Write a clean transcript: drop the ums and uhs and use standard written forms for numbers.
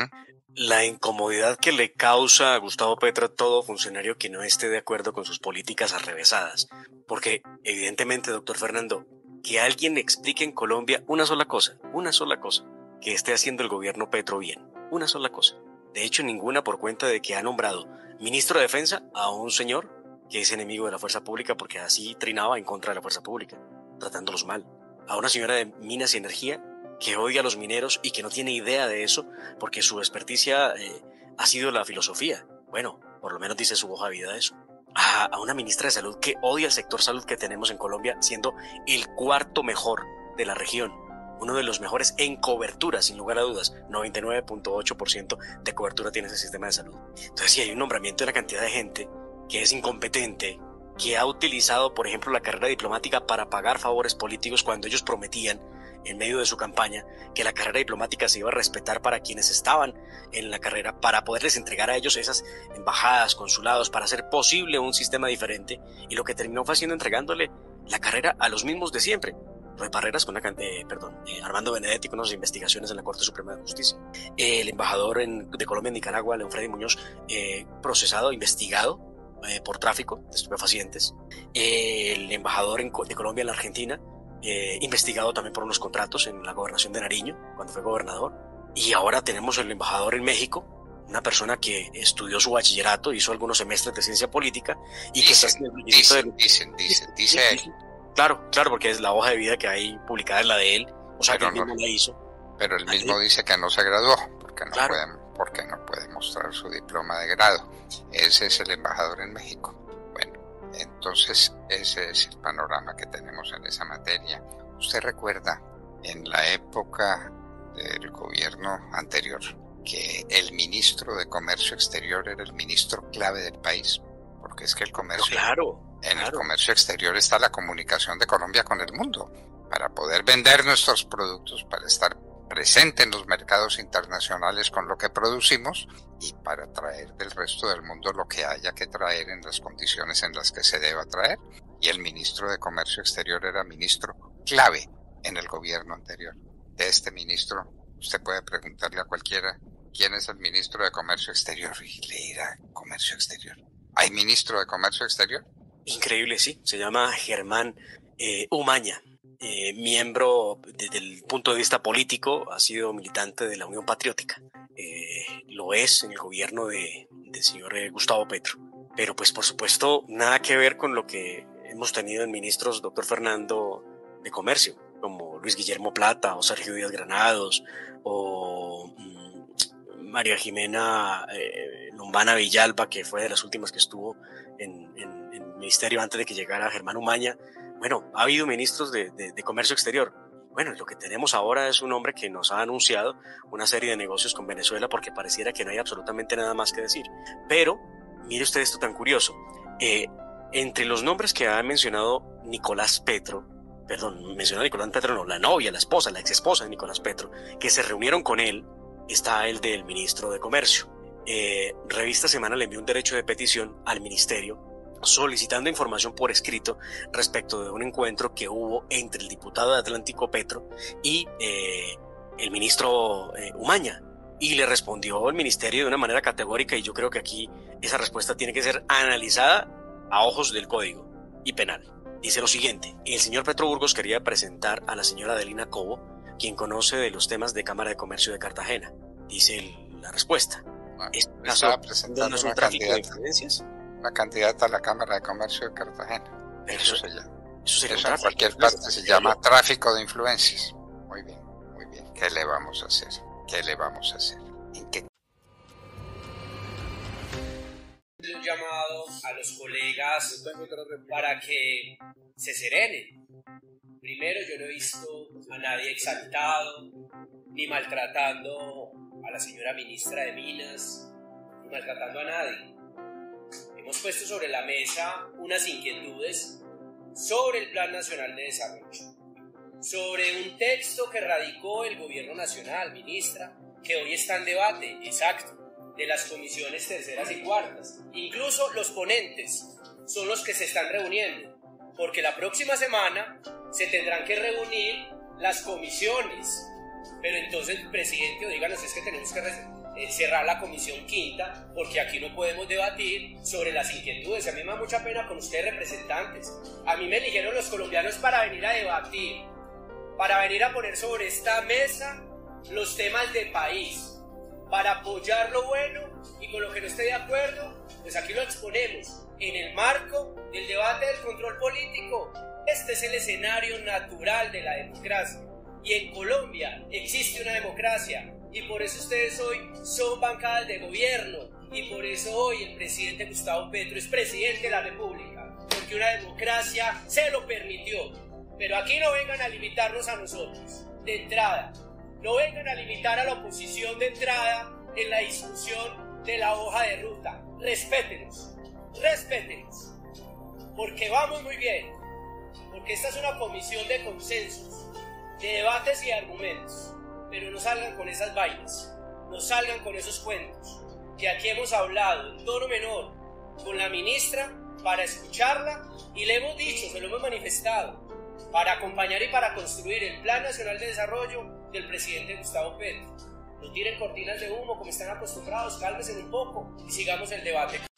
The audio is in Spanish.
La incomodidad que le causa a Gustavo Petro a todo funcionario que no esté de acuerdo con sus políticas arrevesadas. Porque, evidentemente, doctor Fernando, que alguien explique en Colombia una sola cosa, que esté haciendo el gobierno Petro bien. Una sola cosa. De hecho, ninguna, por cuenta de que ha nombrado ministro de Defensa a un señor que es enemigo de la fuerza pública porque así trinaba en contra de la fuerza pública, tratándolos mal. A una señora de Minas y Energía que odia a los mineros y que no tiene idea de eso porque su experticia ha sido la filosofía. Bueno, por lo menos dice su hoja de vida eso. A una ministra de Salud que odia el sector salud que tenemos en Colombia, siendo el cuarto mejor de la región. Uno de los mejores en cobertura, sin lugar a dudas. 99.8% de cobertura tiene ese sistema de salud. Entonces, si hay un nombramiento de una cantidad de gente que es incompetente, que ha utilizado, por ejemplo, la carrera diplomática para pagar favores políticos cuando ellos prometían, en medio de su campaña, que la carrera diplomática se iba a respetar para quienes estaban en la carrera, para poderles entregar a ellos esas embajadas, consulados, para hacer posible un sistema diferente, y lo que terminó fue haciendo entregándole la carrera a los mismos de siempre. Roy Barreras con Armando Benedetti con unas investigaciones en la Corte Suprema de Justicia. El embajador de Colombia en Nicaragua, León Freddy Muñoz, procesado, investigado por tráfico de estupefacientes. El embajador de Colombia en la Argentina, investigado también por unos contratos en la gobernación de Nariño, cuando fue gobernador. Y ahora tenemos el embajador en México, una persona que estudió su bachillerato, hizo algunos semestres de ciencia política y que está haciendo el dice él. Claro, porque es la hoja de vida que hay publicada, es la de él, o sea, pero que él mismo la hizo. Pero él mismo dice que no se graduó, porque no puede mostrar su diploma de grado. Ese es el embajador en México. Bueno, entonces ese es el panorama que tenemos en esa materia. Usted recuerda, en la época del gobierno anterior, que el ministro de Comercio Exterior era el ministro clave del país, porque es que el comercio... El comercio exterior está la comunicación de Colombia con el mundo, para poder vender nuestros productos, para estar presente en los mercados internacionales con lo que producimos y para traer del resto del mundo lo que haya que traer en las condiciones en las que se deba traer. Y el ministro de Comercio Exterior era ministro clave en el gobierno anterior. De este ministro, usted puede preguntarle a cualquiera quién es el ministro de Comercio Exterior y le dirá Comercio Exterior. ¿Hay ministro de Comercio Exterior? Increíble, sí. Se llama Germán Umaña. Miembro desde el punto de vista político, ha sido militante de la Unión Patriótica. Lo es en el gobierno del señor Gustavo Petro. Pero pues por supuesto nada que ver con lo que hemos tenido en ministros, doctor Fernando, de Comercio, como Luis Guillermo Plata o Sergio Díaz Granados o María Jimena Lombana Villalba, que fue de las últimas que estuvo en el ministerio antes de que llegara Germán Umaña. Bueno, ha habido ministros de Comercio Exterior. Bueno, lo que tenemos ahora es un hombre que nos ha anunciado una serie de negocios con Venezuela porque pareciera que no hay absolutamente nada más que decir. Pero, mire usted esto tan curioso. Entre los nombres que ha mencionado la novia, la esposa, la exesposa de Nicolás Petro, que se reunieron con él, está el del ministro de Comercio. Revista Semana le envió un derecho de petición al ministerio solicitando información por escrito respecto de un encuentro que hubo entre el diputado de Atlántico Petro y el ministro Umaña. Y le respondió el ministerio de una manera categórica, y yo creo que aquí esa respuesta tiene que ser analizada a ojos del Código y Penal. Dice lo siguiente: el señor Petro Burgos quería presentar a la señora Adelina Cobo, quien conoce de los temas de Cámara de Comercio de Cartagena. Dice la respuesta. Estaba presentando ¿Es un tráfico de influencias? Una candidata a la Cámara de Comercio de Cartagena. Eso en cualquier parte se llama tráfico de influencias. Muy bien, muy bien. ¿Qué le vamos a hacer? Un llamado a los colegas para que se serenen. Primero, yo no he visto a nadie exaltado, ni maltratando a la señora ministra de Minas, ni maltratando a nadie. Hemos puesto sobre la mesa unas inquietudes sobre el Plan Nacional de Desarrollo, sobre un texto que radicó el Gobierno Nacional, ministra, que hoy está en debate, exacto, de las comisiones terceras y cuartas. Incluso los ponentes son los que se están reuniendo, porque la próxima semana se tendrán que reunir las comisiones. Pero entonces, presidente, díganos, es que tenemos que cerrar la comisión quinta, porque aquí no podemos debatir sobre las inquietudes. A mí me da mucha pena con ustedes, representantes. A mí me eligieron los colombianos para venir a debatir, para venir a poner sobre esta mesa los temas del país, para apoyar lo bueno, y con lo que no esté de acuerdo, pues aquí lo exponemos en el marco del debate del control político. Este es el escenario natural de la democracia, y en Colombia existe una democracia, y por eso ustedes hoy son bancadas de gobierno, y por eso hoy el presidente Gustavo Petro es presidente de la República, porque una democracia se lo permitió. Pero aquí no vengan a limitarnos a nosotros, de entrada. No vengan a limitar a la oposición de entrada en la discusión de la hoja de ruta. Respétenos, respétenos, porque vamos muy bien, porque esta es una comisión de consensos, de debates y de argumentos. Pero no salgan con esas vainas, no salgan con esos cuentos, que aquí hemos hablado en tono menor con la ministra para escucharla, y le hemos dicho, se lo hemos manifestado, para acompañar y para construir el Plan Nacional de Desarrollo del presidente Gustavo Petro. No tiren cortinas de humo como están acostumbrados, cálmense un poco y sigamos el debate.